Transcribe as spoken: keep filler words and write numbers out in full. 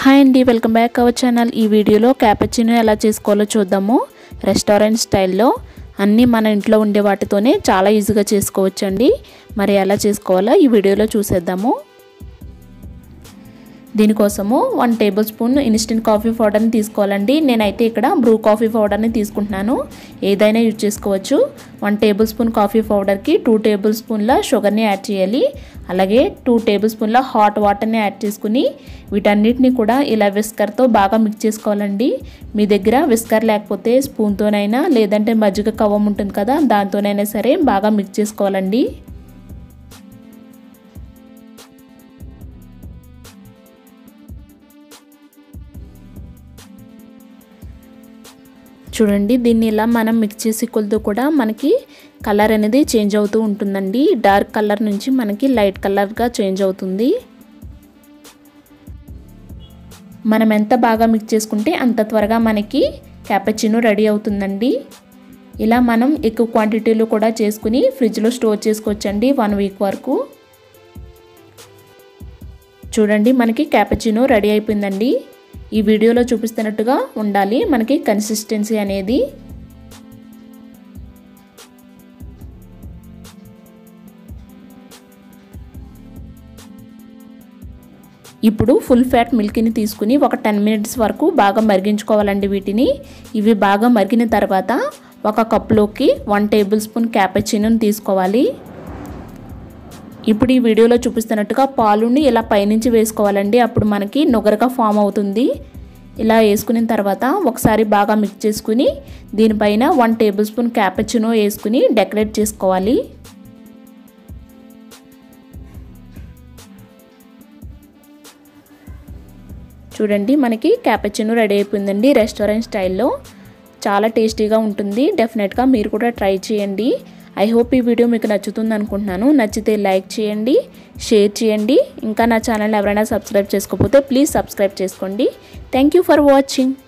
Hi అండి, welcome back our channel. ఈ వీడియోలో క్యాపచినో ఎలా చేసుకోవాలో చూద్దాము. రెస్టారెంట్ స్టైల్లో అన్నీ మన ఇంట్లో ఉండే వాటితోనే చాలా ఈజీగా చేసుకోవచ్చండి. మరి ఎలా చేసుకోవాలో ఈ వీడియోలో చూసేద్దాము. దీనికోసము one tablespoon instant coffee పౌడర్ని తీసుకోవాలండి. నేనైతే ఇక్కడ బ్రూ కాఫీ పౌడర్ని తీసుకుంటున్నాను. ఏదైనా యూజ్ చేసుకోవచ్చు. వన్ టేబుల్ స్పూన్ కాఫీ పౌడర్కి టూ టేబుల్ స్పూన్ల షుగర్ని యాడ్ చేయాలి. అలాగే టూ టేబుల్ స్పూన్ల హాట్ వాటర్ని యాడ్ చేసుకుని వీటన్నిటిని కూడా ఇలా విస్కర్తో బాగా మిక్స్ చేసుకోవాలండి. మీ దగ్గర విస్కర్ లేకపోతే స్పూన్తోనైనా లేదంటే మజ్జిగ కవ్వం ఉంటుంది కదా, దాంతోనైనా సరే బాగా మిక్స్ చేసుకోవాలండి. చూడండి, దీన్ని ఇలా మనం మిక్స్ చేసి కొలుతూ కూడా మనకి కలర్ అనేది చేంజ్ అవుతూ ఉంటుందండి. డార్క్ కలర్ నుంచి మనకి లైట్ కలర్గా చేంజ్ అవుతుంది. మనం ఎంత బాగా మిక్స్ చేసుకుంటే అంత త్వరగా మనకి క్యాపచినో రెడీ అవుతుందండి. ఇలా మనం ఎక్కువ క్వాంటిటీలో కూడా చేసుకుని ఫ్రిడ్జ్లో స్టోర్ చేసుకోవచ్చండి వన్ వీక్ వరకు. చూడండి, మనకి క్యాపచినో రెడీ అయిపోయిందండి. ఈ వీడియోలో చూపిస్తున్నట్టుగా ఉండాలి మనకి కన్సిస్టెన్సీ అనేది. ఇప్పుడు ఫుల్ ఫ్యాట్ మిల్క్ని తీసుకుని ఒక టెన్ మినిట్స్ వరకు బాగా మరిగించుకోవాలండి. వీటిని ఇవి బాగా మరిగిన తర్వాత ఒక కప్లోకి వన్ టేబుల్ స్పూన్ క్యాపచినోని తీసుకోవాలి. ఇప్పుడు ఈ వీడియోలో చూపిస్తున్నట్టుగా పాలుని ఇలా పైనుంచి వేసుకోవాలండి. అప్పుడు మనకి నుగరగా ఫామ్ అవుతుంది. ఇలా వేసుకున్న తర్వాత ఒకసారి బాగా మిక్స్ చేసుకుని దీనిపైన వన్ టేబుల్ స్పూన్ క్యాపచినో వేసుకుని డెకరేట్ చేసుకోవాలి. చూడండి, మనకి క్యాపచినో రెడీ అయిపోయిందండి. రెస్టారెంట్ స్టైల్లో చాలా టేస్టీగా ఉంటుంది. డెఫినెట్గా మీరు కూడా ట్రై చేయండి. ఐ హోప్ ఈ వీడియో మీకు నచ్చుతుంది అనుకుంటున్నాను. నచ్చితే లైక్ చేయండి, షేర్ చేయండి. ఇంకా నా ఛానల్ ఎవరైనా సబ్స్క్రైబ్ చేసుకోకపోతే ప్లీజ్ సబ్స్క్రైబ్ చేసుకోండి. Thank you for watching.